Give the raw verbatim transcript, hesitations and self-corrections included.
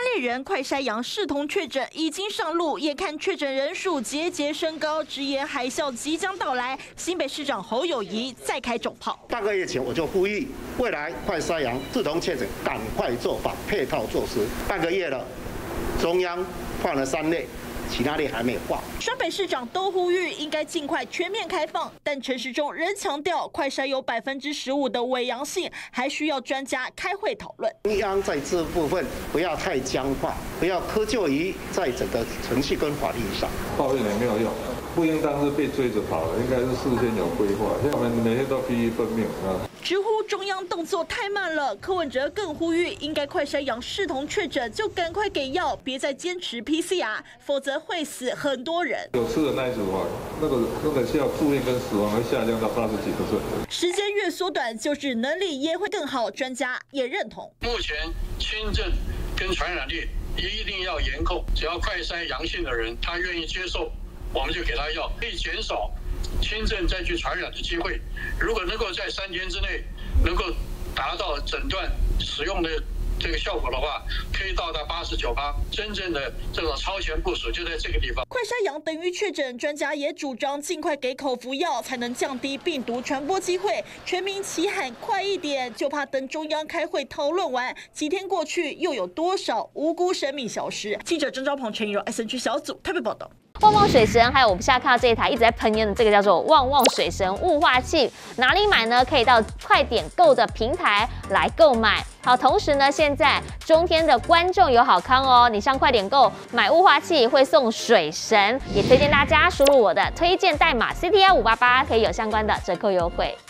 类人快筛阳视同确诊，已经上路，也看确诊人数节节升高，直言海啸即将到来。新北市长侯友宜再开重炮。 半个月前我就呼吁，未来快筛阳视同确诊，赶快做法配套措施。半个月了，中央换了三类。 其他类还没有挂。 双北市长都呼吁应该尽快全面开放，但陈时中仍强调，快筛有百分之十五的伪阳性，还需要专家开会讨论。 中央在这部分不要太僵化，不要窠臼于在整个程序跟法律上。 抱怨也没有用，不应当是被追着跑的，应该是事先有规划。像我们每天都疲于奔命啊。 直呼中央动作太慢了，柯文哲更呼吁应该快筛阳视同确诊就赶快给药，别再坚持 P C R， 否则会死很多人。 有吃的那一组啊，那个那个需要住院跟死亡会下降到八十几%。 时间越缩短，就是能力也会更好。专家也认同， 目前轻症跟传染力一定要严控，只要快筛阳性的人，他愿意接受，我们就给他药，可以减少轻症再去传染的机会。如果能够在三天之内能够达到诊断使用的这个效果的话，可以到达八十九%。真正的这种超前部署就在这个地方。 快筛阳等于确诊，专家也主张尽快给口服药，才能降低病毒传播机会。全民齐喊快一点，就怕等中央开会讨论完，几天过去，又有多少无辜生命消失？记者郑昭鹏、陈怡柔 S N G 小组特别报道。 旺旺水神，还有我们现在看到这一台一直在喷烟的这个叫做旺旺水神雾化器，哪里买呢？可以到快点购的平台来购买。好，同时呢，现在中天的观众有好康哦，你上快点购买雾化器会送水神，也推荐大家输入我的推荐代码 C T I 五八八，可以有相关的折扣优惠。